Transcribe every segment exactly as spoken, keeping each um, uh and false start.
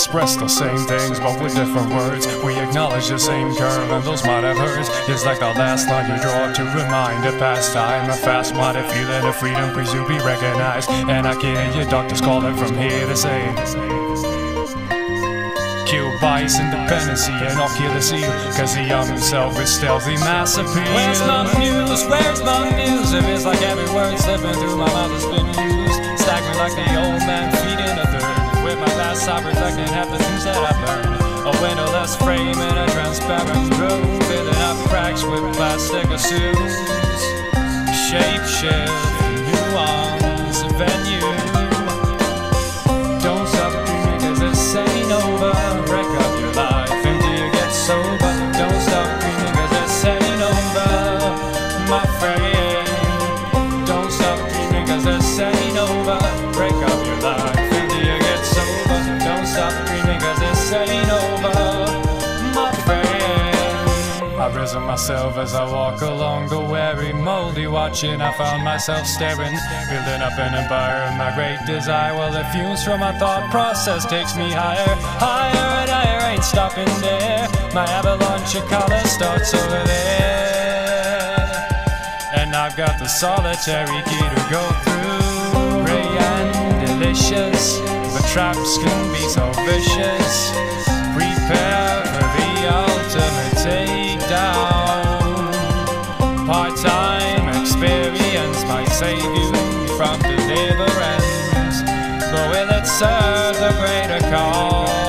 express the same things, but with different words. We acknowledge the same curve, and those might have hurts. It's like the last line you draw to remind a past time. A fast-minded feeling of freedom, please you be recognized. And I can hear your doctors calling from here to say, kill bias, independency, and I'll kill the seal, cause the young himself is stealthy mass appeal. Where's my muse? Where's my muse? If it's like every word slipping through my mouth has been used, staggering like the old man feeding a third. With my past I reflecting half the things that I've learned. A windowless frame in a transparent room, filling up cracks with plastic assumes. Shape shift, nuance, venue. Don't stop dreaming cause this ain't over. Wreck up your life until you get sober. Don't stop dreaming cause this ain't over, my friend. Don't stop dreaming cause this ain't over. Break up your life until you get sober. Don't stop dreaming cause this ain't over, my friend. I've risen myself as I walk along the weary, moldy watching. I found myself staring, building up an empire of my great desire. Well, the fumes from my thought process takes me higher, higher and higher, ain't stopping there. My avalanche of color starts over there, and I've got the solitary key to go through. Ray and delicious, but traps can be so vicious. Prepare for the ultimate takedown. Part-time experience might save you from deliverance, but will it serve the greater cause?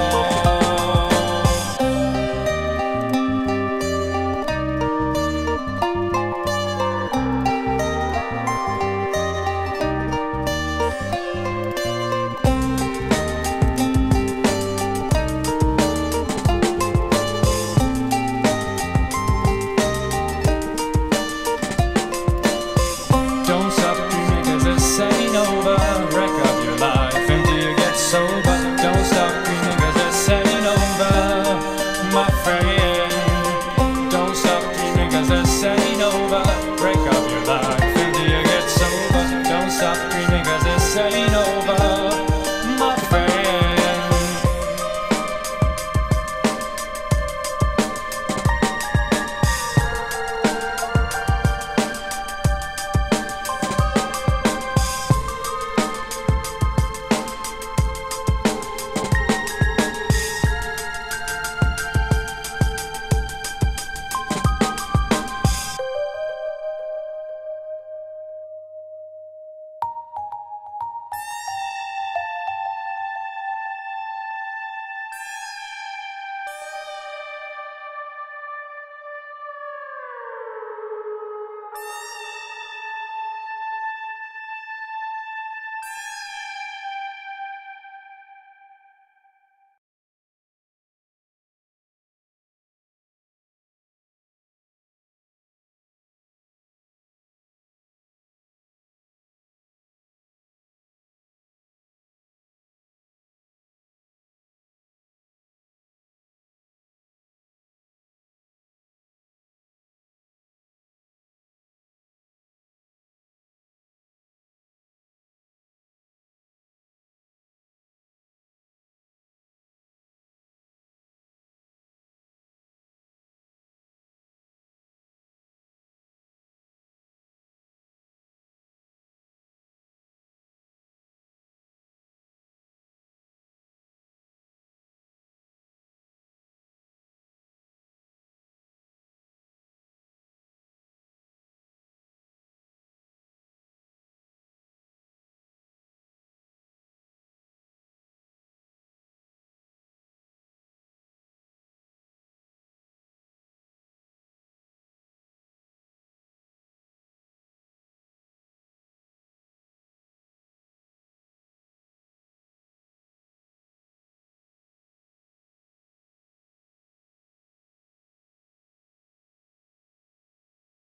Don't stop